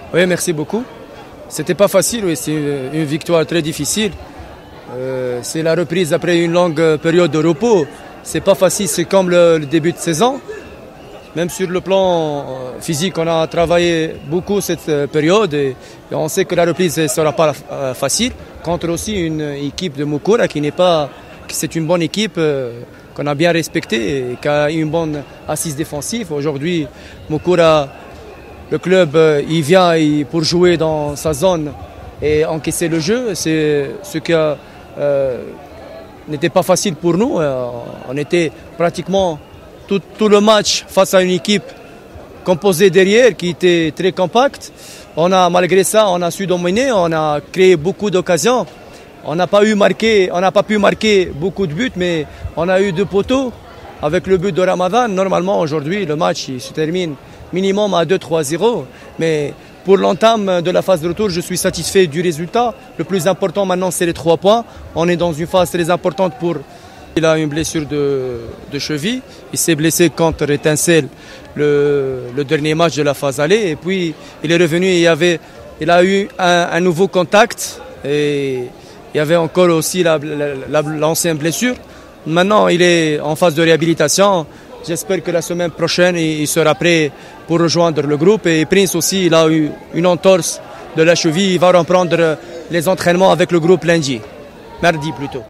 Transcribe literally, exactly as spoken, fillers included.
Oui, merci beaucoup. C'était pas facile, oui, c'est une, une victoire très difficile. Euh, c'est la reprise après une longue période de repos. C'est pas facile, c'est comme le, le début de saison. Même sur le plan physique, on a travaillé beaucoup cette période et, et on sait que la reprise ne sera pas euh, facile contre aussi une équipe de Mukura qui n'est pas, c'est une bonne équipe euh, qu'on a bien respectée et qui a une bonne assise défensive. Aujourd'hui, Mukura, le club, euh, il vient il, pour jouer dans sa zone et encaisser le jeu. C'est ce qui euh, n'était pas facile pour nous. Euh, on était pratiquement Tout, tout le match face à une équipe composée derrière qui était très compacte. On a, malgré ça, on a su dominer, on a créé beaucoup d'occasions. On n'a pas eu marqué, on n'a pas pu marquer beaucoup de buts, mais on a eu deux poteaux avec le but de Ramadan. Normalement, aujourd'hui, le match il se termine minimum à deux trois zéro. Mais pour l'entame de la phase de retour, je suis satisfait du résultat. Le plus important maintenant, c'est les trois points. On est dans une phase très importante pour... Il a une blessure de, de cheville. Il s'est blessé contre Étincelle le, le dernier match de la phase aller. Et puis il est revenu et il, y avait, il a eu un, un nouveau contact. Et il y avait encore aussi l'ancienne blessure. Maintenant, il est en phase de réhabilitation. J'espère que la semaine prochaine, il sera prêt pour rejoindre le groupe. Et Prince aussi, il a eu une entorse de la cheville. Il va reprendre les entraînements avec le groupe lundi. Mardi plutôt.